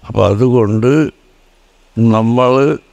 അപ്പം അതുകൊണ്ട് നമ്മൾ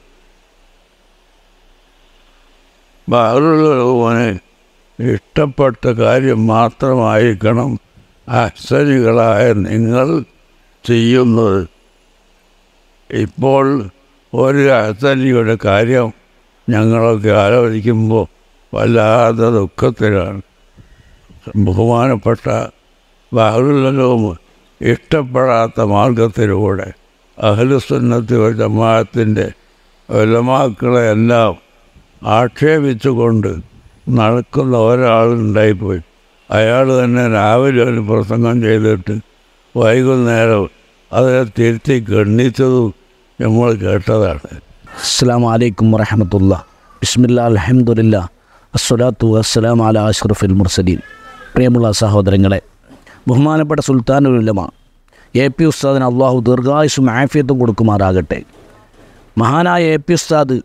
ബഹറുള്ളവന് ഇഷ്ടപ്പെട്ട കാര്യം മാത്രമായിരിക്കണം അഹ്സനികളായ നിങ്ങൾ ചെയ്യുന്നത്. ഇപ്പോൾ ഒരു അഹ്സനിയുടെ കാര്യം ഞങ്ങളൊക്കെ ആലോചിക്കുമ്പോൾ വല്ലാതെ ദുഃഖത്തിലാണ്. ബഹുമാനപ്പെട്ട ബഹറുള്ളവും ഇഷ്ടപ്പെടാത്ത മാർഗത്തിലൂടെ അഹ്ലുസുന്നത്ത് വൽ ജമാഅത്തിൻ്റെ ഉലമാക്കളെയെല്ലാം ആക്ഷേപിച്ചുകൊണ്ട് നടക്കുന്ന ഒരാളുണ്ടായിപ്പോയി. അയാൾ തന്നെ രാവിലെ ഒരു പ്രസംഗം ചെയ്തിട്ട് വൈകുന്നേരം അതിനെ തിരുത്തി ഗണ്ണിച്ചതും നമ്മൾ കേട്ടതാണ്. അസ്സലാമു അലൈക്കും വറഹ്മത്തുള്ളാഹി. ബിസ്മില്ലാ അൽഹംദുലില്ലാ അസ്സലാത്തു വസ്സലാമു അലാ അഷ്റഫിൽ മുർസലീൻ. പ്രിയമുള്ള സഹോദരങ്ങളെ, ബഹുമാനപ്പെട്ട സുൽത്താനുൽ ഉലമ AP ഉസ്താദിന് അള്ളാഹു ദീർഘായുസ്സും ആഫിയത്തും കൊടുക്കുമാറാകട്ടെ. മഹാനായ AP ഉസ്താദ്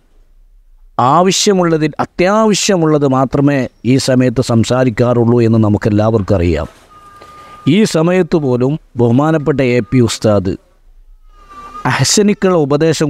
അത്യാവശ്യമുള്ളത് മാത്രമേ ഈ സമയത്ത് സംസാരിക്കാറുള്ളൂ എന്ന് നമുക്കെല്ലാവർക്കും അറിയാം. ഈ സമയത്ത് പോലും ബഹുമാനപ്പെട്ട AP ഉസ്താദ് അഹ്സനിക്കുള്ള ഉപദേശം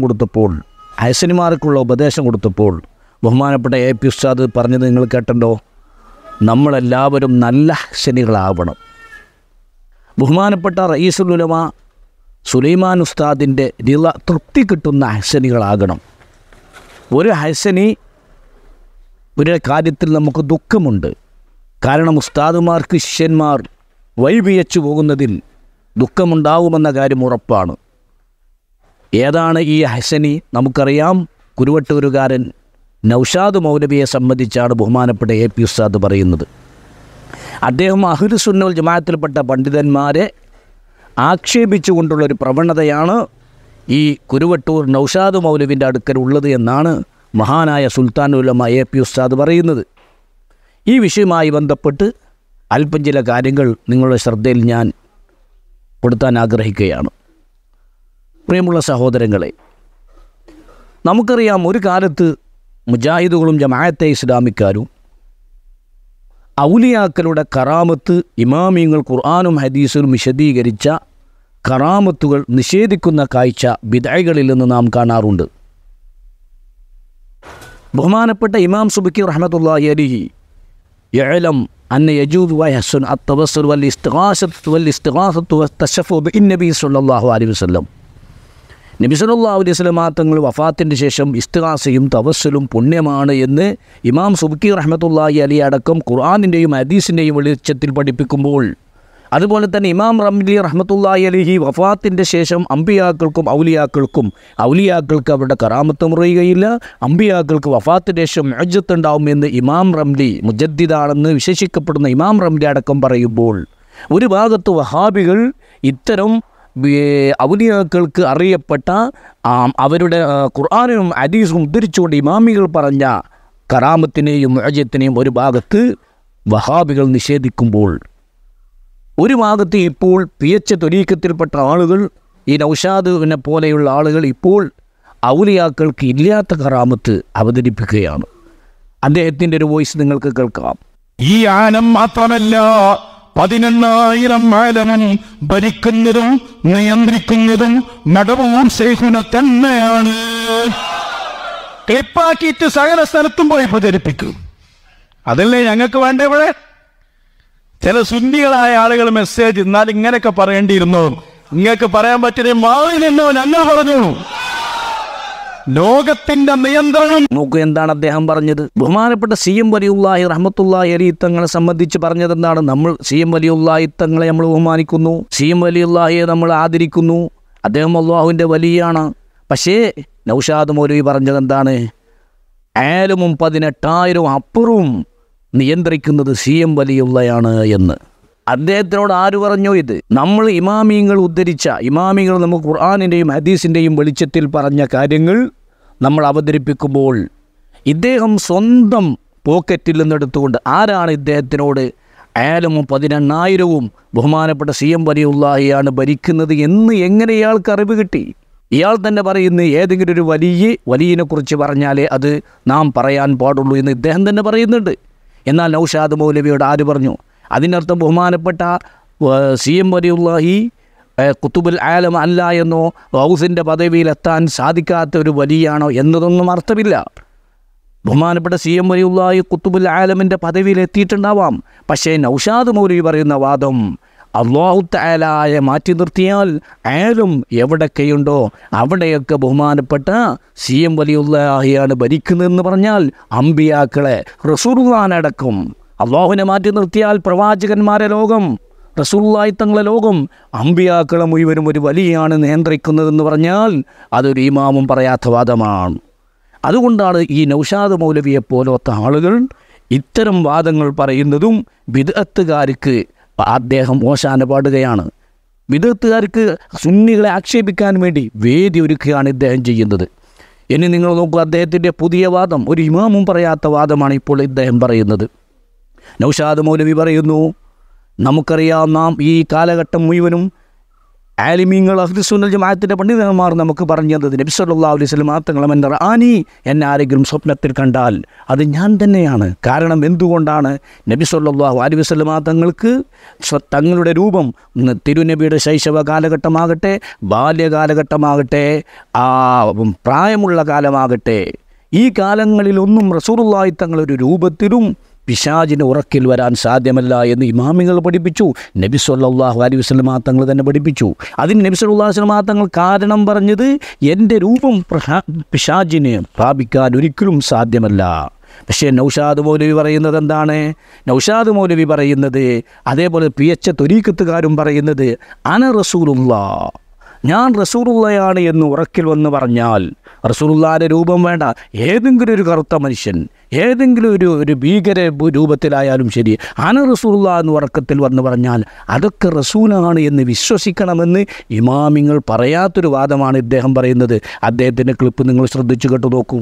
കൊടുത്തപ്പോൾ ബഹുമാനപ്പെട്ട AP ഉസ്താദ് പറഞ്ഞത് നിങ്ങൾ കേട്ടല്ലോ, നമ്മളെല്ലാവരും നല്ല അഹ്സനികളാവണം. ബഹുമാനപ്പെട്ട റയീസുൽ ഉലമ സുലൈമാൻ ഉസ്താദിൻ്റെ തൃപ്തി കിട്ടുന്ന അഹ്സനികളാകണം. ഒരു അഹ്സനി ഒരു കാര്യത്തിൽ നമുക്ക് ദുഃഖമുണ്ട്. കാരണം ഉസ്താദുമാർക്ക് ശിഷ്യന്മാർ വഴിപിഴച്ചു പോകുന്നതിൽ ദുഃഖമുണ്ടാകുമെന്ന കാര്യം ഉറപ്പാണ്. ഏതാണ് ഈ അഹ്സനി? നമുക്കറിയാം, കുരുവട്ടൂരുകാരൻ നൗഷാദ് മൗലവിയെ സംബന്ധിച്ചാണ് ബഹുമാനപ്പെട്ട AP ഉസ്താദ് പറയുന്നത്. അദ്ദേഹം അഹ്ലുസുന്ന വൽ ജമാഅത്തിൽപ്പെട്ട പണ്ഡിതന്മാരെ ആക്ഷേപിച്ചുകൊണ്ടുള്ളൊരു പ്രവണതയാണ് ഈ കുരുവട്ടൂർ നൗഷാദ് മൗലവിൻ്റെ അടുക്കൽ ഉള്ളത് എന്നാണ് മഹാനായ സുൽത്താനുൽ ഉലമ AP ഉസ്താദ് പറയുന്നത്. ഈ വിഷയവുമായി ബന്ധപ്പെട്ട് അല്പം ചില കാര്യങ്ങൾ നിങ്ങളുടെ ശ്രദ്ധയിൽ ഞാൻ കൊടുത്താൻ ആഗ്രഹിക്കുകയാണ്. പ്രിയമുള്ള സഹോദരങ്ങളെ, നമുക്കറിയാം, ഒരു കാലത്ത് മുജാഹിദുകളും ജമാഅത്തെ ഇസ്ലാമിക്കാരും ഔലിയാക്കളുടെ കറാമത്ത്, ഇമാമിങ്ങൾ ഖുർആനും ഹദീസും വിശദീകരിച്ച കറാമത്തുകൾ നിഷേധിക്കുന്ന കാഴ്ച ബിദ്അകളിൽ നിന്ന് നാം കാണാറുണ്ട്. ബഹുമാനപ്പെട്ട ഇമാം സുബ്കി റഹ്മത്തുള്ളാഹി അലൈഹി യഅലം അന്ന യജൂദു വയഹ്സുൻ അത്തവസ്സുൽ വൽ ഇസ്തിഗാസത്തു വത്തശഫു ബിന്നബി സ്വല്ലല്ലാഹു അലൈഹി വസല്ലം. നബി സല്ലല്ലാഹു അലൈഹി വസല്ലം തങ്ങൾ വഫാത്തിൻ്റെ ശേഷം ഇസ്തിഗാസയും തവസ്സുലും പുണ്യമാണ് എന്ന് ഇമാം സുബ്കി റഹ്മത്തുള്ളാഹി അലൈഹി അടക്കം ഖുർആനിൻ്റെയും ഹദീസിൻ്റെയും വെളിച്ചത്തിൽ പഠിപ്പിക്കുമ്പോൾ, അതുപോലെ തന്നെ ഇമാം റംലി റഹ്മത്തുള്ളാഹി അലൈഹി വഫാത്തിൻ്റെ ശേഷം ഔലിയാക്കൾക്ക് അവരുടെ കറാമത്ത് മുറിയുകയില്ല, അമ്പിയാക്കൾക്ക് വഫാത്തിൻ്റെ ശേഷം മുഅ്ജിസത്ത് ഉണ്ടാവും എന്ന് ഇമാം റംലി, മുജദ്ദിദാണെന്ന് വിശേഷിക്കപ്പെടുന്ന ഇമാം റംലി അടക്കം പറയുമ്പോൾ, ഒരു ഭാഗത്ത് വഹാബികൾ ഇത്തരം ഔലിയാക്കൾക്ക് അറിയപ്പെട്ട അവരുടെ ഖുർആനും ഹദീസും ഉദ്ധരിച്ചുകൊണ്ട് ഇമാമികൾ പറഞ്ഞ കറാമത്തിനെയും മുഅ്ജിസത്തിനെയും ഒരു ഭാഗത്ത് വഹാബികൾ നിഷേധിക്കുമ്പോൾ, ഒരു ഭാഗത്ത് ഇപ്പോൾ PH ത്വരീഖത്തിൽപ്പെട്ട ആളുകൾ, ഈ നൗഷാദിനെ പോലെയുള്ള ആളുകൾ ഇപ്പോൾ ഔലിയാക്കൾക്ക് ഇല്ലാത്ത കറാമത്ത് അവതരിപ്പിക്കുകയാണ്. അദ്ദേഹത്തിൻ്റെ ഒരു വോയിസ് നിങ്ങൾക്ക് കേൾക്കാം. ഈ ആനം മാത്രമല്ല, 11,000 ആലമൻ ഭരിക്കുന്നതും നിയന്ത്രിക്കുന്നതും നടവും ശൈഖുന തന്നെയാണ്. ക്ലിപ്പാക്കിയിട്ട് സകല സ്ഥലത്തും പോയി പ്രചരിപ്പിക്കും. അതല്ലേ ഞങ്ങൾക്ക് വേണ്ട? ഇവിടെ ചില സുന്നികളായ ആളുകൾ മെസ്സേജ് എന്നാൽ ഇങ്ങനെയൊക്കെ പറയേണ്ടിയിരുന്നു, നിങ്ങൾക്ക് പറയാൻ പറ്റിയ മാറില്ലെന്നോ ഞങ്ങൾ പറഞ്ഞു. ലോകത്തിന്റെ നിയന്ത്രണം നോക്കൂ, എന്താണ് അദ്ദേഹം പറഞ്ഞത്. ബഹുമാനപ്പെട്ട CM വലിയുള്ളാഹി റഹ്മത്തുള്ളാഹി അലൈഹി തങ്ങളെ സംബന്ധിച്ച് പറഞ്ഞത് എന്താണ്? നമ്മൾ CM വലിയുള്ളാഹി തങ്ങളെ നമ്മൾ ബഹുമാനിക്കുന്നു, CM വലിയുള്ളാഹിയെ നമ്മൾ ആദരിക്കുന്നു, അദ്ദേഹം അല്ലാഹുവിൻ്റെ വലിയാണ്. പക്ഷേ നൗഷാദ് മൗലവി പറഞ്ഞത് എന്താണ്? ആലമും 18,000 അപ്പുറവും നിയന്ത്രിക്കുന്നത് CM വലിയുള്ളയാണ് എന്ന്. അദ്ദേഹത്തിനോട് ആര് പറഞ്ഞു ഇത്? നമ്മൾ ഇമാമിങ്ങൾ ഉദ്ധരിച്ച, ഇമാമികൾ നമുക്ക് ഖുർആനിൻ്റെയും ഹദീസിൻ്റെയും വെളിച്ചത്തിൽ പറഞ്ഞ കാര്യങ്ങൾ നമ്മൾ അവതരിപ്പിക്കുമ്പോൾ ഇദ്ദേഹം സ്വന്തം പോക്കറ്റിൽ നിന്നെടുത്തുകൊണ്ട്, ആരാണ് ഇദ്ദേഹത്തിനോട് ആലമും 18,000 ബഹുമാനപ്പെട്ട CM വലിയുള്ളാഹിയാണ് ഭരിക്കുന്നത് എന്ന് എങ്ങനെ ഇയാൾക്ക് അറിവ് കിട്ടി? ഇയാൾ തന്നെ പറയുന്നു, ഏതെങ്കിലും ഒരു വലിയനെ കുറിച്ച് പറഞ്ഞാലേ അത് നാം പറയാൻ പാടുള്ളൂ എന്ന് ഇദ്ദേഹം തന്നെ പറയുന്നുണ്ട്. എന്നാൽ നൗഷാദ് മൗലവിയോട് ആര് പറഞ്ഞു? അതിനർത്ഥം ബഹുമാനപ്പെട്ട CM വലിയുള്ളാഹി കുത്തുബുൽ ആലം അല്ല എന്നോ ഗൗസിൻ്റെ പദവിയിലെത്താൻ സാധിക്കാത്ത ഒരു വലിയാണോ എന്നതൊന്നും അർത്ഥമില്ല. ബഹുമാനപ്പെട്ട CM വലിയുള്ളാഹി കുത്തുബുൽ ആലമിൻ്റെ പദവിയിലെത്തിയിട്ടുണ്ടാവാം. പക്ഷേ നൗഷാദ് മൗലവി പറയുന്ന വാദം അല്ലാഹു തആലയെ മാറ്റി നിർത്തിയാൽ ആലും എവിടെയൊക്കെയുണ്ടോ അവിടെയൊക്കെ ബഹുമാനപ്പെട്ട CM വലിയുള്ളാഹിയാണ് ഭരിക്കുന്നതെന്ന് പറഞ്ഞാൽ അമ്പിയാക്കളെ റസൂലുള്ളാഹിനടക്കം അള്ളാഹുവിനെ മാറ്റി നിർത്തിയാൽ പ്രവാചകന്മാരെ ലോകം, റസൂലുള്ളാഹി തങ്ങളെ ലോകം, അമ്പിയാക്കളെ മുഴുവനും ഒരു വലിയാണ് നിയന്ത്രിക്കുന്നതെന്ന് പറഞ്ഞാൽ അതൊരു ഇമാമും പറയാത്ത വാദമാണ്. അതുകൊണ്ടാണ് ഈ നൗഷാദ് മൗലവിയെ പോലത്തെ ആളുകൾ ഇത്തരം വാദങ്ങൾ പറയുന്നതും ബിദ്അത്തുകാർക്ക് അദ്ദേഹം ഓശാന പാടുകയാണ്. ബിദ്അത്തുകാർക്ക് സുന്നികളെ ആക്ഷേപിക്കാൻ വേണ്ടി വേദി ഒരുക്കുകയാണ് ഇദ്ദേഹം ചെയ്യുന്നത്. ഇനി നിങ്ങൾ നോക്കൂ, അദ്ദേഹത്തിൻ്റെ പുതിയ വാദം ഒരു ഇമാമും പറയാത്ത വാദമാണ് ഇപ്പോൾ ഇദ്ദേഹം പറയുന്നത്. നൗഷാദ് മൗലവി പറയുന്നു, നമുക്കറിയാം നാം ഈ കാലഘട്ടം മുഴുവനും ആലിമീങ്ങൾ അഹ്ലുസുന്നൽ ജമാഅത്തിൻ്റെ പണ്ഡിതന്മാർ നമുക്ക് പറഞ്ഞു തന്നത് നബി സല്ലല്ലാഹു അലൈഹി വസല്ലം തങ്ങളെ മൻ റആനി, എന്നെ ആരെങ്കിലും സ്വപ്നത്തിൽ കണ്ടാൽ അത് ഞാൻ തന്നെയാണ്. കാരണം എന്തുകൊണ്ടാണ്? നബി സല്ലല്ലാഹു അലൈഹി വസല്ലം തങ്ങൾക്ക് തങ്ങളുടെ രൂപം തിരുനബിയുടെ ശൈശവ കാലഘട്ടമാകട്ടെ, ബാല്യകാലഘട്ടമാകട്ടെ, പ്രായമുള്ള കാലമാകട്ടെ, ഈ കാലങ്ങളിലൊന്നും റസൂലുള്ളാഹി തങ്ങളൊരു രൂപത്തിലും പിശാചിന് ഉറക്കിൽ വരാൻ സാധ്യമല്ല എന്ന് ഇമാമികൾ പഠിപ്പിച്ചു. നബി സല്ലല്ലാഹു അലൈഹി വസല്ലം തങ്ങൾ തന്നെ പഠിപ്പിച്ചു. അതിന് നബി സല്ലല്ലാഹു അലൈഹി വസല്ലം തങ്ങൾ കാരണം പറഞ്ഞത് എൻ്റെ രൂപം പിശാചിന് പ്രാപിക്കാൻ ഒരിക്കലും സാധ്യമല്ല. പക്ഷേ നൗഷാദ് മൗലവി പറയുന്നത് എന്താണ്? നൗഷാദ് മൗലവി പറയുന്നത്, അതേപോലെ PH ത്വരീഖത്തുകാരും പറയുന്നത്, അന റസൂലുള്ളാഹ്, ഞാൻ റസൂലുള്ളയാണ് എന്ന് ഉറക്കിൽ വന്ന് പറഞ്ഞാൽ റസൂലുള്ളാഹിൻ്റെ രൂപം വേണ്ട, ഏതെങ്കിലും ഒരു കറുത്ത മനുഷ്യൻ, ഏതെങ്കിലും ഒരു ഭീകര രൂപത്തിലായാലും ശരി, അന റസൂലുള്ളാഹ് എന്ന് ഉറക്കത്തിൽ വന്ന് പറഞ്ഞാൽ അതൊക്കെ റസൂലാണ് എന്ന് വിശ്വസിക്കണമെന്ന് ഇമാമിങ്ങൾ പറയാത്തൊരു വാദമാണ് ഇദ്ദേഹം പറയുന്നത്. അദ്ദേഹത്തിൻ്റെ ക്ലിപ്പ് നിങ്ങൾ ശ്രദ്ധിച്ചു കേട്ടു നോക്കൂ.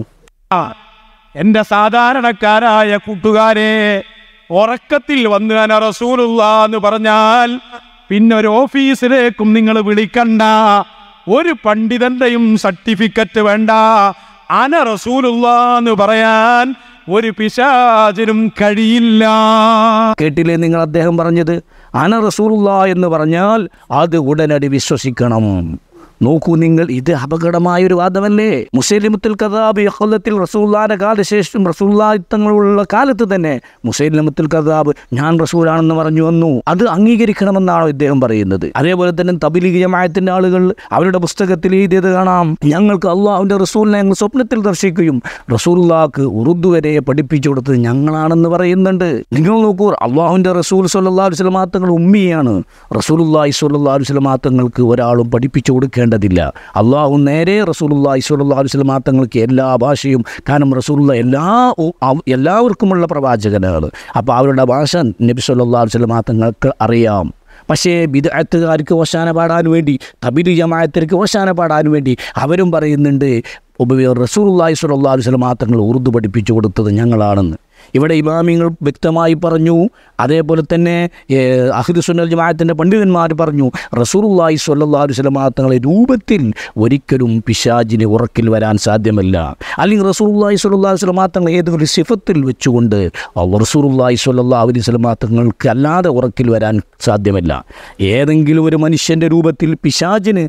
എൻ്റെ സാധാരണക്കാരായ കൂട്ടുകാരെ, ഉറക്കത്തിൽ വന്ന് അന റസൂലുള്ളാഹ് എന്ന് പറഞ്ഞാൽ പിന്നെ ഒരു ഓഫീസിലേക്കും നിങ്ങൾ വിളിക്കണ്ട, ഒരു പണ്ഡിതന്റെയും സർട്ടിഫിക്കറ്റ് വേണ്ട. അന റസൂലുള്ളാഹ് എന്ന് പറയാൻ ഒരു പിശാചിനും കഴിയില്ല. കേട്ടില്ലേ നിങ്ങൾ അദ്ദേഹം പറഞ്ഞത്? അന റസൂലുള്ളാഹ് എന്ന് പറഞ്ഞാൽ അത് ഉടനടി വിശ്വസിക്കണം. നോക്കൂ നിങ്ങൾ, ഇത് അപകടമായൊരു വാദമല്ലേ? മുസൈലിമത്തുൽ കദ്ദാബ് യഖ്ലത്തിൽ റസൂലുള്ളാഹിയുടെ കാലശേഷം റസൂലുള്ളാഹി തങ്ങളുള്ള കാലത്ത് തന്നെ മുസൈലിമത്തുൽ കദ്ദാബ് ഞാൻ റസൂലാണെന്ന് പറഞ്ഞു വന്നു. അത് അംഗീകരിക്കണമെന്നാണോ ഇദ്ദേഹം പറയുന്നത്? അതേപോലെ തന്നെ തബ്ലീഗ് ജമാഅത്തിന്റെ ആളുകൾ അവരുടെ പുസ്തകത്തിൽ എഴുതിയത് കാണാം, ഞങ്ങൾക്ക് അള്ളാഹുവിൻ്റെ റസൂലിനെ ഞങ്ങൾ സ്വപ്നത്തിൽ ദർശിക്കുകയും റസൂലുള്ളാഹിക്ക് ഉറുദു വരെ പഠിപ്പിച്ചു കൊടുത്തത് ഞങ്ങളാണെന്ന് പറയുന്നുണ്ട്. നിങ്ങൾ നോക്കൂ, അള്ളാഹുവിൻ്റെ റസൂൽ സ്വല്ലല്ലാഹു അലൈഹി വസല്ലം തങ്ങൾ ഉമ്മിയാണ്. റസൂലുള്ളാഹി സ്വല്ലല്ലാഹു അലൈഹി വസല്ലം തങ്ങൾക്ക് ഒരാളും പഠിപ്പിച്ചു കൊടുക്കേണ്ടതില്ല. അള്ളാഹു നേരെ റസൂലുള്ളാഹി സ്വല്ലല്ലാഹു അലൈഹി വസല്ലം തങ്ങൾക്ക് എല്ലാ ഭാഷയും, കാരണം റസൂലുള്ള എല്ലാവർക്കുമുള്ള പ്രവാചകനാണ്. അപ്പോൾ അവരുടെ ഭാഷ നബി സ്വല്ലല്ലാഹു അലൈഹി വസല്ലം തങ്ങൾക്ക് അറിയാം. പക്ഷേ ബിദ്അത്തുകാർക്ക് ഓശാന പാടാൻ വേണ്ടി, തബ്ലീഗ് ജമാഅത്തിലേക്ക് ഓശാന പാടാൻ വേണ്ടി അവരും പറയുന്നുണ്ട് റസൂലുള്ളാഹി സ്വല്ലല്ലാഹു അലൈഹി വസല്ലം തങ്ങൾ ഉറുദു പഠിപ്പിച്ചു കൊടുത്തത് ഞങ്ങളാണെന്ന്. ഇവിടെ ഇമാമിങ്ങൾ വ്യക്തമായി പറഞ്ഞു. അതേപോലെ തന്നെ അഹ്ലുസുന്നൽ ജമാഅത്തിൻ്റെ പണ്ഡിതന്മാർ പറഞ്ഞു, റസൂലുള്ളാഹി സ്വല്ലല്ലാഹു അലൈഹി വസല്ലം തങ്ങളെ രൂപത്തിൽ ഒരിക്കലും പിശാചിന് ഉറക്കിൽ വരാൻ സാധ്യമല്ല. അല്ലെങ്കിൽ റസൂലുള്ളാഹി സ്വല്ലല്ലാഹു അലൈഹി വസല്ലം തങ്ങൾ ഏതൊരു സിഫത്തിൽ വെച്ചുകൊണ്ട് റസൂലുള്ളാഹി സ്വല്ലല്ലാഹു അലൈഹി വസല്ലം തങ്ങൾക്ക് അല്ലാതെ ഉറക്കിൽ വരാൻ സാധ്യമല്ല. ഏതെങ്കിലും ഒരു മനുഷ്യൻ്റെ രൂപത്തിൽ പിശാചിന്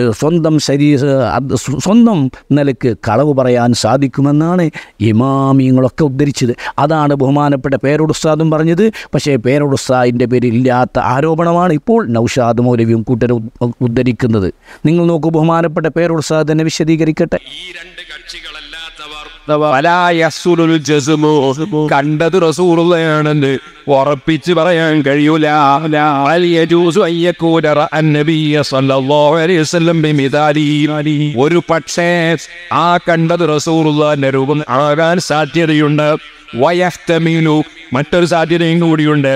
സ്വന്തം നിലക്ക് കളവ് പറയാൻ സാധിക്കുമെന്നാണ് ഇമാമിങ്ങളൊക്കെ ഉദ്ധരിച്ചത്. അതാണ് ബഹുമാനപ്പെട്ട പേരോട് ഉസ്താദും പറഞ്ഞത്. പക്ഷേ പേരോട് ഉസ്താദിൻ്റെ പേരിൽ ഇല്ലാത്ത ആരോപണമാണ് ഇപ്പോൾ നൗഷാദ് മൗലവിയും കൂട്ടരും ഉദ്ധരിക്കുന്നത്. നിങ്ങൾ നോക്കൂ, ബഹുമാനപ്പെട്ട പേരോട് ഉസ്താദ് തന്നെ വിശദീകരിക്കട്ടെ. ഈ രണ്ട് കക്ഷികളല്ലാത്തവർ കണ്ടത് റസൂലുള്ളയാണെന്ന് ഉറപ്പിച്ച് പറയാൻ കഴിയൂല. ഒരു പക്ഷേ ആ കണ്ടത് റസൂലുള്ളാഹിന്റെ രൂപം ആകാൻ സാധ്യതയുണ്ട്. വയഹ്തമിലു, മറ്റൊരു സാധ്യതയും കൂടിയുണ്ട്.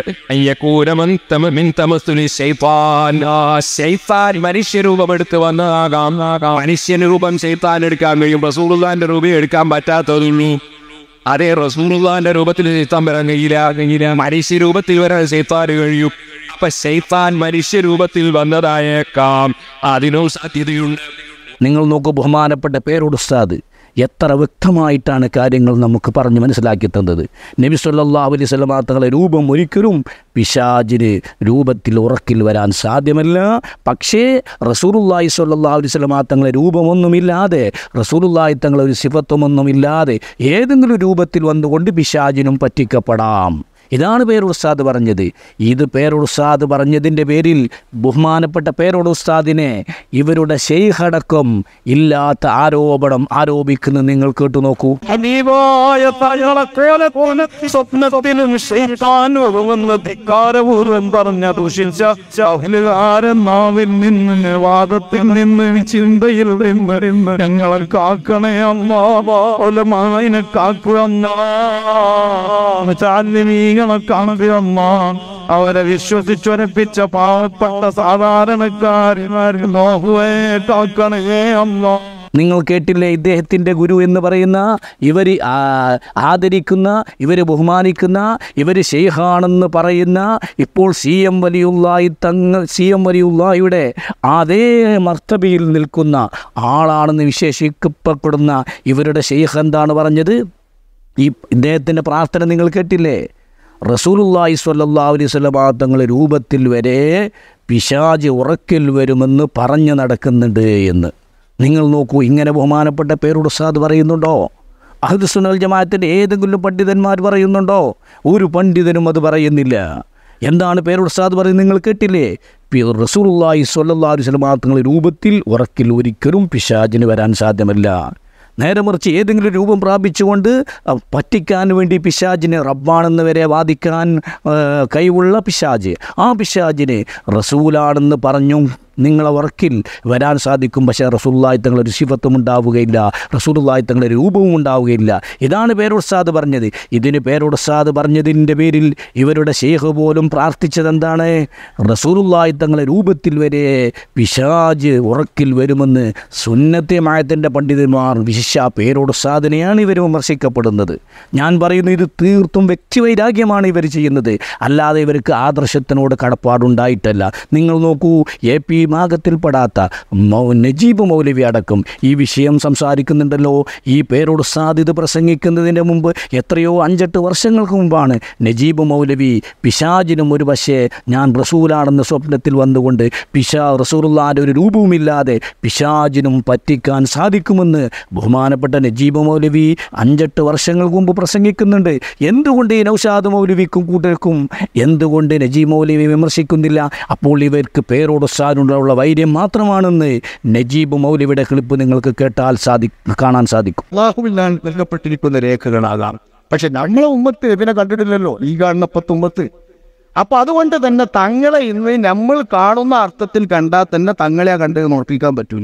മനുഷ്യരൂപമെടുത്ത് വന്നതാകാം. മനുഷ്യന് രൂപം ശൈത്താൻ എടുക്കാൻ കഴിയും, റസൂലുള്ളാഹിന്റെ രൂപം എടുക്കാൻ പറ്റാത്തതുള്ളൂ. അതേ റസൂലുള്ളാഹിന്റെ രൂപത്തിൽ ശൈത്താൻ വരാൻ കഴിയില്ല. മനുഷ്യരൂപത്തിൽ വരാൻ ശൈത്താൻ കഴിയും. അപ്പൊ ശൈത്താൻ മനുഷ്യരൂപത്തിൽ വന്നതായേക്കാം, അതിനും സാധ്യതയുണ്ട്. നിങ്ങൾ നോക്കൂ, ബഹുമാനപ്പെട്ട പേരോട് ഉസ്താദ് എത്ര വ്യക്തമായിട്ടാണ് കാര്യങ്ങൾ നമുക്ക് പറഞ്ഞ് മനസ്സിലാക്കി തന്നത്. നബി സല്ലല്ലാഹു അലൈഹി വസല്ലം തങ്ങളുടെ രൂപം ഒരിക്കലും പിശാചിന് രൂപത്തിൽ ഉറക്കിൽ വരാൻ സാധ്യമല്ല. പക്ഷേ റസൂലുള്ളാഹി സ്വല്ലല്ലാഹു അലൈഹി വസല്ലം തങ്ങളുടെ രൂപമൊന്നുമില്ലാതെ, റസൂലുള്ളാഹി തങ്ങളുടെ ഒരു സിഫത്വമൊന്നുമില്ലാതെ ഏതെങ്കിലും രൂപത്തിൽ വന്നുകൊണ്ട് പിശാചിനും പറ്റിക്കപ്പെടാം. ഇതാണ് പേരോട് ഉസ്താദ് പറഞ്ഞത്. ഇത് പേരോട് ഉസ്താദ് പറഞ്ഞതിൻ്റെ പേരിൽ ബഹുമാനപ്പെട്ട പേരോട് ഉസ്താദിനെ ഇവരുടെ ശൈഖടക്കം ഇല്ലാത്ത ആരോപണം ആരോപിക്കുന്നത് നിങ്ങൾ കേട്ടു നോക്കൂ. സ്വപ്നത്തിലും പറഞ്ഞ നാവിൽ നിന്ന് വാദത്തിൽ നിന്ന് ചിന്തയിൽ നിന്ന് ഞങ്ങളെ കാക്കണേ അല്ലാഹ്, കാക്കുക കാണുകയമ്മ. അവരെ വിശ്വസിച്ചൊരപ്പിച്ച പാവപ്പെട്ട സാധാരണക്കാരെ കാക്കണേ അല്ലാ. നിങ്ങൾ കേട്ടില്ലേ ഇദ്ദേഹത്തിൻ്റെ ഗുരു എന്ന് പറയുന്ന, ഇവർ ആദരിക്കുന്ന, ഇവർ ബഹുമാനിക്കുന്ന, ഇവർ ശൈഖാണെന്ന് പറയുന്ന, ഇപ്പോൾ സി എം വലിയുള്ളാഹിയുടെ അതേ മർത്തബയിൽ നിൽക്കുന്ന ആളാണെന്ന് വിശേഷിക്കപ്പെടുന്ന ഇവരുടെ ശൈഖ് എന്താണ് പറഞ്ഞത്? ഈ ഇദ്ദേഹത്തിൻ്റെ പ്രാർത്ഥന നിങ്ങൾ കേട്ടില്ലേ? റസൂലുള്ളാഹി സ്വല്ലല്ലാഹു അലൈഹി വസല്ലം തങ്ങളുടെ രൂപത്തിൽ വരെ പിശാച് ഉറക്കിൽ വരുമെന്ന് പറഞ്ഞു നടക്കുന്നുണ്ട് എന്ന്. നിങ്ങൾ നോക്കൂ, ഇങ്ങനെ ബഹുമാനപ്പെട്ട പേരോട് ഉസ്താദ് പറയുന്നുണ്ടോ? അഹ്ലുസ് സുന്നൽ ജമാഅത്തിൻ്റെ ഏതെങ്കിലും പണ്ഡിതന്മാർ പറയുന്നുണ്ടോ? ഒരു പണ്ഡിതനും അത് പറയുന്നില്ല. എന്താണ് പേരോട് ഉസ്താദ് പറയുന്നത് നിങ്ങൾ കേട്ടില്ലേ? റസൂലുള്ളാഹി സ്വല്ലല്ലാഹു അലൈഹി വസല്ലം തങ്ങളുടെ രൂപത്തിൽ ഉറക്കിൽ ഒരിക്കലും പിശാചിന് വരാൻ സാധ്യമല്ല. നേരെ മറിച്ച് ഏതെങ്കിലും രൂപം പ്രാപിച്ചുകൊണ്ട് പറ്റിക്കാൻ വേണ്ടി പിശാചിനെ റബ്ബാണെന്ന് വരെ വാദിക്കാൻ കഴിവുള്ള പിശാച്, ആ പിശാചിനെ റസൂലാണെന്ന് പറഞ്ഞു നിങ്ങളെ വർക്കിൽ വരാൻ സാധിക്കും. പക്ഷേ റസൂലുള്ളാഹി തങ്ങളുടെ സിഫത്തും ഉണ്ടാവുകയില്ല, റസൂലുള്ളാഹി തങ്ങളുടെ രൂപവും ഉണ്ടാവുകയില്ല. ഇതാണ് പേരോട് ഉസ്താദ് പറഞ്ഞത്. ഇതിന് പേരോട് ഉസ്താദ് പറഞ്ഞതിൻ്റെ പേരിൽ ഇവരുടെ ശൈഖ് പോലും പ്രാർത്ഥിച്ചത് എന്താണ്? റസൂലുള്ളാഹി തങ്ങളുടെ രൂപത്തിൽ വരെ പിശാച് ഉറക്കിൽ വരുമെന്ന് സുന്നത്തെ ജമാഅത്തിൻ്റെ പണ്ഡിതന്മാർ വിശിഷ്യ പേരോട് ഉസ്താദിനെയാണ് ഇവർ വിമർശിക്കപ്പെടുന്നത്. ഞാൻ പറയുന്നു, ഇത് തീർത്തും വ്യക്തിവൈരാഗ്യമാണ് ഇവർ ചെയ്യുന്നത്, അല്ലാതെ ഇവർക്ക് ആദർശത്തിനോട് കടപ്പാടുണ്ടായിട്ടല്ല. നിങ്ങൾ നോക്കൂ, AP വിഭാഗത്തിൽപ്പെടാത്ത നജീബ് മൗലവി അടക്കം ഈ വിഷയം സംസാരിക്കുന്നുണ്ടല്ലോ. ഈ പേരോട് ഉസ്താദ് ഇത് പ്രസംഗിക്കുന്നതിൻ്റെ മുമ്പ് എത്രയോ 5-8 വർഷങ്ങൾക്ക് മുമ്പാണ് നജീബ് മൗലവി പിശാചിനും ഒരു പക്ഷേ ഞാൻ റസൂലാണെന്ന് സ്വപ്നത്തിൽ വന്നുകൊണ്ട് റസൂലുള്ളാഹിൻ്റെ ഒരു രൂപവുമില്ലാതെ പിശാചിനും പറ്റിക്കാൻ സാധിക്കുമെന്ന് ബഹുമാനപ്പെട്ട നജീബ് മൗലവി 5-8 വർഷങ്ങൾക്ക് മുമ്പ് പ്രസംഗിക്കുന്നുണ്ട്. എന്തുകൊണ്ട് ഈ നൗഷാദ് മൗലവിക്കും കൂട്ടർക്കും എന്തുകൊണ്ട് നജീബ് മൗലവി വിമർശിക്കുന്നില്ല? അപ്പോൾ ഇവർക്ക് പേരോട് ഉസ്താദിനുള്ള വൈര്യം മാത്രമാണെന്ന് നജീബ് മൗലവിയുടെ ക്ലിപ്പ് നിങ്ങൾക്ക് കേട്ടാൽ കാണാൻ സാധിക്കും. അല്ലാഹുവിനാൽ നൽകപ്പെട്ടിരിക്കുന്ന രേഖകളാകാം. പക്ഷെ നമ്മളെ ഉമ്മത്ത് നബിനെ കണ്ടിട്ടില്ലല്ലോ, ഈ കാണുന്ന 10 ഉമ്മത്ത്. അപ്പൊ അതുകൊണ്ട് തന്നെ തങ്ങളെ ഇന്ന് നമ്മൾ കാണുന്ന അർത്ഥത്തിൽ കണ്ടാൽ തന്നെ തങ്ങളെ കണ്ടത് നോക്കിക്കാൻ പറ്റൂല.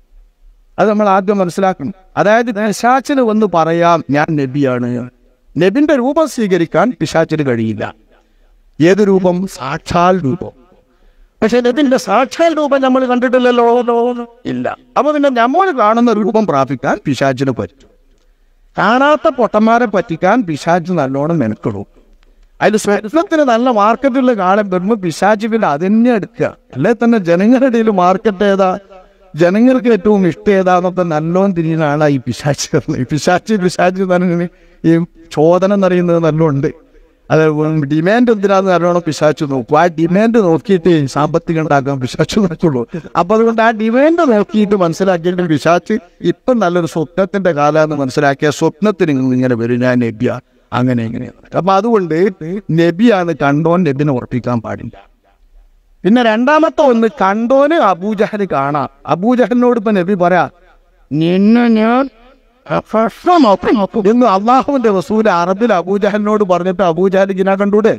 അത് നമ്മൾ ആദ്യം മനസ്സിലാക്കണം. അതായത് പിശാചിന് വന്ന് പറയാം ഞാൻ നബിയാണ്, നബിന്റെ രൂപം സ്വീകരിക്കാൻ പിശാചിന് കഴിയില്ല. ഏത് രൂപം? സാക്ഷാൽ രൂപം. പക്ഷെ നബിന്റെ സാക്ഷാൽ രൂപം നമ്മൾ കണ്ടിട്ടില്ലല്ലോ, ഇല്ല. അപ്പൊ പിന്നെ നമ്മൾ കാണുന്ന രൂപം പ്രാപിക്കാൻ പിശാചിന് പറ്റും. കാണാത്ത പൊട്ടന്മാരെ പറ്റിക്കാൻ പിശാച് നല്ലോണം മെനക്കെടും. അതിൽ സ്വപ്നത്തിന് നല്ല മാർക്കറ്റുള്ള കാലം വരുമ്പോൾ പിശാച് പിന്നെ അതിനെ എടുക്കുക. അല്ലെ തന്നെ ജനങ്ങളുടെ ഇടയിൽ മാർക്കറ്റ് ഏതാ, ജനങ്ങൾക്ക് ഏറ്റവും ഇഷ്ടം ഏതാന്നൊക്കെ നല്ലോണം തിരിയുന്നതാണ് ഈ പിശാച്. പിശാച് തന്നെ ഈ ചോദന എന്നറിയുന്നത് നല്ലോണ്ട്. അത് ഡിമാൻഡ് എന്തിനാന്ന് നല്ലോണം പിശാച് നോക്കും. ആ ഡിമാൻഡ് നോക്കിയിട്ട് സാമ്പത്തികം ഉണ്ടാക്കാൻ പിശാച് നോക്കുള്ളൂ. അപ്പൊ അതുകൊണ്ട് ആ ഡിമാൻഡ് നോക്കിയിട്ട് മനസ്സിലാക്കിയിട്ട് പിശാച് ഇപ്പം നല്ലൊരു സ്വപ്നത്തിന്റെ കാലാന്ന് മനസ്സിലാക്കിയ സ്വപ്നത്തിന് ഇങ്ങനെ വരും ഞാൻ നബിയാ അങ്ങനെ എങ്ങനെയാണ്. അപ്പൊ അതുകൊണ്ട് നബിയാണ് കണ്ടോൻ നബിനെ ഉറപ്പിക്കാൻ പാടില്ല. പിന്നെ രണ്ടാമത്തെ ഒന്ന്, കണ്ടോന് അബൂജഹൽ കാണാം. അബൂജഹലിനോട് ഇപ്പൊ നബി പറയാ നിന്നെ ഞാൻ എന്ന് അള്ളാഹുവിന്റെ റസൂല് അറബിൽ അബൂജഹലിനോട് പറഞ്ഞിട്ട് അബൂജഹൽ ഇങ്ങനെ കണ്ടൂടെ?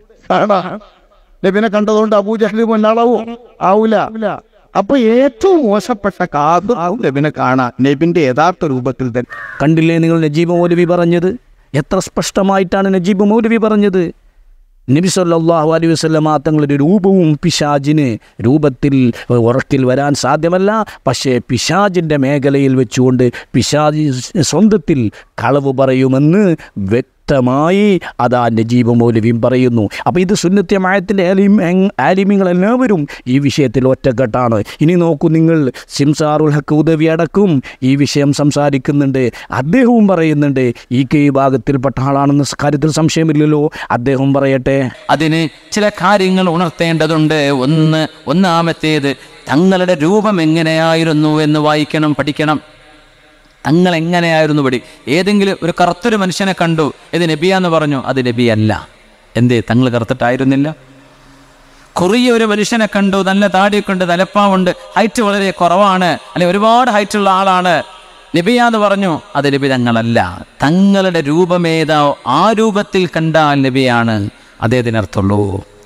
നബിനെ കണ്ടതുകൊണ്ട് അബൂജഹൽ മുന്നാളാവോ? ആവൂല. അപ്പൊ ഏറ്റവും മോശപ്പെട്ട കാത് ആവും നബിനെ കാണാൻ, നബിന്റെ യഥാർത്ഥ രൂപത്തിൽ തന്നെ. കണ്ടില്ലേ നിങ്ങൾ നജീബ് മൗലവി പറഞ്ഞത്? എത്ര സ്പഷ്ടമായിട്ടാണ് നജീബ് മൗലവി പറഞ്ഞത്. നബി സല്ലല്ലാഹു അലൈഹി വസല്ലം തങ്ങളുടെ രൂപവും പിശാചിന് രൂപത്തിൽ ഉറക്കിൽ വരാൻ സാധ്യമല്ല. പക്ഷേ പിശാചിൻ്റെ മേഖലയിൽ വെച്ചുകൊണ്ട് പിശാച് സ്വന്തത്തിൽ കളവ് പറയുമെന്ന് വ്യക്തമായി അതാ നജീബ് മൗലവിയും പറയുന്നു. അപ്പോൾ ഇത് സുന്നത്തി ജമാഅത്തിൻ്റെ ആലിമീങ്ങളെല്ലാവരും ഈ വിഷയത്തിൽ ഒറ്റക്കെട്ടാണ്. ഇനി നോക്കൂ നിങ്ങൾ, സിംസാറുൽ ഹക്ക് ഉദവി അടക്കം ഈ വിഷയം സംസാരിക്കുന്നുണ്ട്. അദ്ദേഹവും പറയുന്നുണ്ട് ഈ വിഭാഗത്തിൽപ്പെട്ട ആളാണെന്ന കാര്യത്തിൽ സംശയമില്ലല്ലോ. അദ്ദേഹം പറയട്ടെ. അതിന് ചില കാര്യങ്ങൾ ഉണർത്തേണ്ടതുണ്ട്. ഒന്നാമത്തേത് തങ്ങളുടെ രൂപം എങ്ങനെയായിരുന്നു എന്ന് വായിക്കണം, പഠിക്കണം. തങ്ങൾ എങ്ങനെയായിരുന്നു ഏതെങ്കിലും ഒരു കറുത്തൊരു മനുഷ്യനെ കണ്ടു, ഇത് നബിയാന്ന് പറഞ്ഞു, അത് നബിയല്ല. എന്തേ? തങ്ങൾ കറുത്തിട്ടായിരുന്നില്ല. കുറിയ ഒരു മനുഷ്യനെ കണ്ടു, നല്ല താടിയൊക്കെ ഉണ്ട്, തലപ്പാവുണ്ട്, ഹൈറ്റ് വളരെ കുറവാണ്, അല്ലെങ്കിൽ ഒരുപാട് ഹൈറ്റുള്ള ആളാണ്, നബിയാന്ന് പറഞ്ഞു, അത് നബി തങ്ങളല്ല. തങ്ങളുടെ രൂപമേതാ ആ രൂപത്തിൽ കണ്ടാൽ നബിയാണ്, അതേതിനർത്ഥമുള്ളൂ.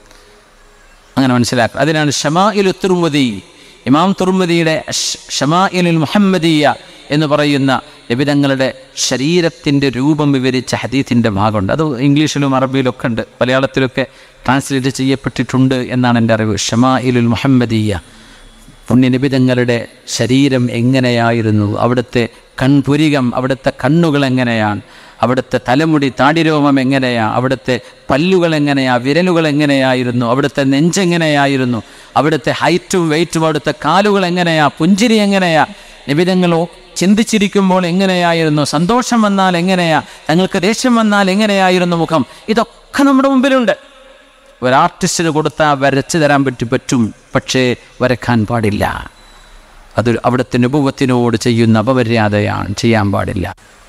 അങ്ങനെ മനസ്സിലാക്കുക. അതിനാണ് ഷമാഇലു തുർമുദി, ഇമാം തുർമുദിയുടെ ഷമാഇലുൽ മുഹമ്മദിയ എന്ന് പറയുന്ന നബിതങ്ങളുടെ ശരീരത്തിൻ്റെ രൂപം വിവരിച്ച ഹദീത്തിൻ്റെ ഭാഗമുണ്ട്. അത് ഇംഗ്ലീഷിലും അറബിയിലൊക്കെ ഉണ്ട്, മലയാളത്തിലൊക്കെ ട്രാൻസ്ലേറ്റ് ചെയ്യപ്പെട്ടിട്ടുണ്ട് എന്നാണ് എൻ്റെ അറിവ്. ഷമാഇലുൽ മുഹമ്മദിയ, പുണ്യ നബിതങ്ങളുടെ ശരീരം എങ്ങനെയായിരുന്നു, അവിടുത്തെ കൺപുരികം, അവിടുത്തെ കണ്ണുകൾ എങ്ങനെയാണ്, അവിടുത്തെ തലമുടി താടിരോമം എങ്ങനെയാണ്, അവിടുത്തെ പല്ലുകൾ എങ്ങനെയാണ്, വിരലുകൾ എങ്ങനെയായിരുന്നു, അവിടുത്തെ നെഞ്ചെങ്ങനെയായിരുന്നു, അവിടുത്തെ ഹൈറ്റും വെയ്റ്റും, അവിടുത്തെ കാലുകൾ എങ്ങനെയാണ്, പുഞ്ചിരി എങ്ങനെയാണ്, നിബിധങ്ങളോ ചിന്തിച്ചിരിക്കുമ്പോൾ എങ്ങനെയായിരുന്നു, സന്തോഷം വന്നാൽ എങ്ങനെയാ, തങ്ങൾക്ക് ദേഷ്യം വന്നാൽ എങ്ങനെയായിരുന്നു മുഖം, ഇതൊക്കെ നമ്മുടെ മുമ്പിലുണ്ട്. ഒരാർട്ടിസ്റ്റിന് കൊടുത്താൽ വരച്ചു തരാൻ പറ്റും, പക്ഷേ വരക്കാൻ പാടില്ല. അത് അവിടുത്തെ നുബുവത്തിനോട് ചെയ്യുന്ന അപമര്യാദയാണ്, ചെയ്യാൻ പാടില്ല.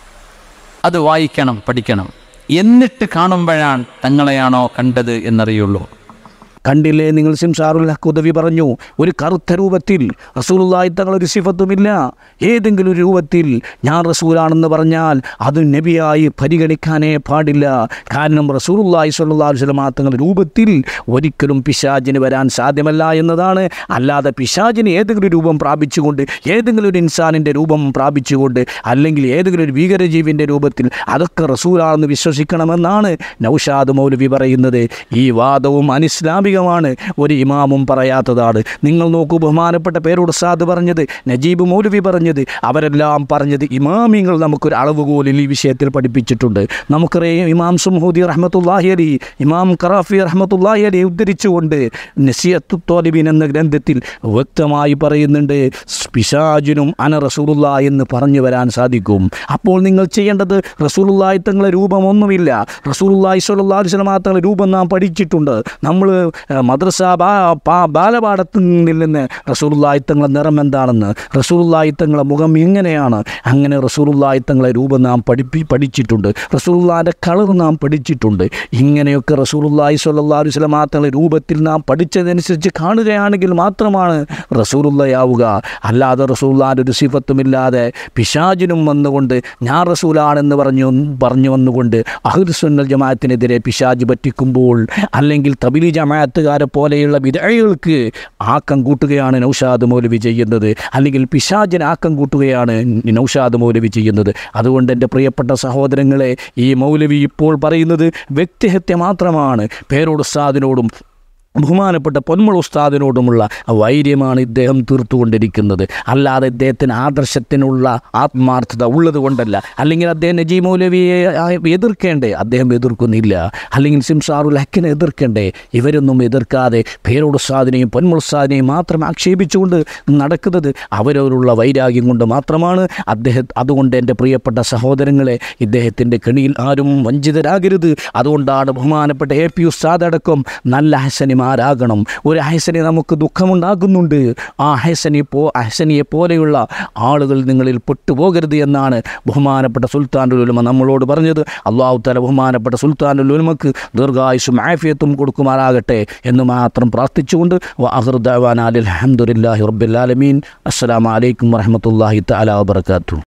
അത് വായിക്കണം, പഠിക്കണം. എന്നിട്ട് കാണുമ്പോഴാണ് തങ്ങളെയാണോ കണ്ടത് എന്നറിയുള്ളൂ. കണ്ടില്ലേ നിങ്ങൾ, സിംസാറുൽ ഹക്ക് ഉദവി പറഞ്ഞു, ഒരു കറുത്ത രൂപത്തിൽ റസൂലുള്ളാഹി തങ്ങളൊരു സിഫത്തുമില്ല. ഏതെങ്കിലും ഒരു രൂപത്തിൽ ഞാൻ റസൂലാണെന്ന് പറഞ്ഞാൽ അത് നബിയായി പരിഗണിക്കാനേ പാടില്ല. കാരണം റസൂലുള്ളാഹി സ്വല്ലല്ലാഹു അലൈഹി വസല്ലം തങ്ങളുടെ രൂപത്തിൽ ഒരിക്കലും പിശാചിന് വരാൻ സാധ്യമല്ല എന്നതാണ്. അല്ലാതെ പിശാചിന് ഏതെങ്കിലും രൂപം പ്രാപിച്ചുകൊണ്ട്, ഏതെങ്കിലും ഒരു ഇൻസാനിൻ്റെ രൂപം പ്രാപിച്ചുകൊണ്ട്, അല്ലെങ്കിൽ ഏതെങ്കിലും ഒരു ഭീകരജീവിൻ്റെ രൂപത്തിൽ അതൊക്കെ റസൂലാണെന്ന് വിശ്വസിക്കണമെന്നാണ് നൗഷാദ് മൗലവി പറയുന്നത്. ഈ വാദവും അനിസ്ലാമികമാണ്, ഒരു ഇമാമും പറയാത്തതാണ്. നിങ്ങൾ നോക്കൂ, ബഹുമാനപ്പെട്ട പേരോട് ഉസ്താദ് പറഞ്ഞത്, നജീബ് മൗലവി പറഞ്ഞത്, അവരെല്ലാം പറഞ്ഞത് ഇമാമിങ്ങൾ നമുക്കൊരു അളവുകോലിൽ ഈ വിഷയത്തിൽ പഠിപ്പിച്ചിട്ടുണ്ട്. നമുക്കറിയാം, ഇമാം സുംഹൂദി റഹ്മത്തുള്ളാഹി അലൈഹി, ഇമാം ഖറാഫി റഹ്മത്തുള്ളാഹി അലൈഹി ഉദ്ധരിച്ചുകൊണ്ട് നസിയത്തു ത്വാലിബീൻ എന്ന ഗ്രന്ഥത്തിൽ വ്യക്തമായി പറയുന്നുണ്ട്, പിശാചിനും അന റസൂലുള്ളാഹി എന്ന് പറഞ്ഞു വരാൻ സാധിക്കും. അപ്പോൾ നിങ്ങൾ ചെയ്യേണ്ടത്, റസൂലുള്ളാഹി തങ്ങളെ രൂപമൊന്നുമില്ല, റസൂലുള്ളാഹി സ്വല്ലല്ലാഹു അലൈഹി വസല്ലം തങ്ങളെ രൂപം നാം പഠിച്ചിട്ടുണ്ട്. നമ്മൾ മദ്രസ ബാലപാഠത്തിൽ നിന്ന് റസൂലുള്ളാഹി തങ്ങളെ നിറം എന്താണെന്ന്, റസൂലുള്ളാഹി തങ്ങളെ മുഖം എങ്ങനെയാണ്, അങ്ങനെ റസൂലുള്ളാഹി തങ്ങളെ രൂപം നാം പഠിച്ചിട്ടുണ്ട്, റസൂലുള്ളാഹിൻ്റെ കളർ നാം പഠിച്ചിട്ടുണ്ട്. ഇങ്ങനെയൊക്കെ റസൂലുള്ളാഹി സ്വല്ലല്ലാഹു അലൈഹി വസല്ലം തങ്ങളെ രൂപത്തിൽ നാം പഠിച്ചതനുസരിച്ച് കാണുകയാണെങ്കിൽ മാത്രമാണ് റസൂലുള്ളയാവുക. അല്ലാതെ റസൂലുള്ളാഹിൻ്റെ ഒരു സിഫത്തുമില്ലാതെ പിശാചിനും വന്നുകൊണ്ട് ഞാൻ റസൂലാണെന്ന് പറഞ്ഞു വന്നുകൊണ്ട് അഹ്ലു സുന്നൽ ജമാഅത്തിനെതിരെ പിശാച് പറ്റിക്കുമ്പോൾ, അല്ലെങ്കിൽ തബ്ലീഗ് ജമാഅത്തുകാരെ പോലെയുള്ള ബിദ്അകൾക്ക് ആക്കം കൂട്ടുകയാണ് നൗഷാദ് മൗലവി ചെയ്യുന്നത്, അല്ലെങ്കിൽ പിശാചിന് ആക്കം കൂട്ടുകയാണ് നൗഷാദ് മൗലവി ചെയ്യുന്നത്. അതുകൊണ്ട് എൻ്റെ പ്രിയപ്പെട്ട സഹോദരങ്ങളെ, ഈ മൗലവി ഇപ്പോൾ പറയുന്നത് വ്യക്തിഹത്യ മാത്രമാണ്. പേരോട് ഉസ്താദിനോടും ബഹുമാനപ്പെട്ട പൊന്മൾ ഉസ്താദിനോടുമുള്ള വൈര്യമാണ് ഇദ്ദേഹം തീർത്തുകൊണ്ടിരിക്കുന്നത്. അല്ലാതെ ഇദ്ദേഹത്തിന് ആദർശത്തിനുള്ള ആത്മാർത്ഥത ഉള്ളത് കൊണ്ടല്ല. അല്ലെങ്കിൽ അദ്ദേഹം നജീബ് മൗലവിയെ എതിർക്കേണ്ടേ, അദ്ദേഹം എതിർക്കുന്നില്ല. അല്ലെങ്കിൽ സിംസാറുൽ ഹക്കിനെ എതിർക്കേണ്ടേ, ഇവരൊന്നും എതിർക്കാതെ പേരോട് ഉസ്താദിനെയും പൊന്മൾ ഉസ്താദിനെയും മാത്രം ആക്ഷേപിച്ചുകൊണ്ട് നടക്കുന്നത് അവരോടുള്ള വൈരാഗ്യം കൊണ്ട് മാത്രമാണ്. അതുകൊണ്ട് എൻ്റെ പ്രിയപ്പെട്ട സഹോദരങ്ങളെ, ഇദ്ദേഹത്തിൻ്റെ കെണിയിൽ ആരും വഞ്ചിതരാകരുത്. അതുകൊണ്ടാണ് ബഹുമാനപ്പെട്ട AP ഉസ്താദ് അടക്കം നല്ല ഹസനിമാരാകണം. ഒരു ഹസനി നമുക്ക് ദുഃഖമുണ്ടാകുന്നുണ്ട്, ആ ഹസനിയെ പോലെയുള്ള ആളുകൾ നിങ്ങളിൽ പെട്ടുപോകരുത് എന്നാണ് ബഹുമാനപ്പെട്ട സുൽത്താനുൽ ഉലമ നമ്മളോട് പറഞ്ഞത്. അല്ലാഹു തആല ബഹുമാനപ്പെട്ട സുൽത്താനുൽ ഉലമക്ക് ദീർഘായുസ്സും ആഫിയത്തും കൊടുക്കുമാറാകട്ടെ എന്ന് മാത്രം പ്രാർത്ഥിച്ചുകൊണ്ട് വആഖിറു ദഅവാനാ അൽഹംദുലില്ലാഹി റബ്ബിൽ ആലമീൻ. അസ്സലാമു അലൈക്കും വറഹ്മത്തുള്ളാഹി തആല വബറകാതുഹു.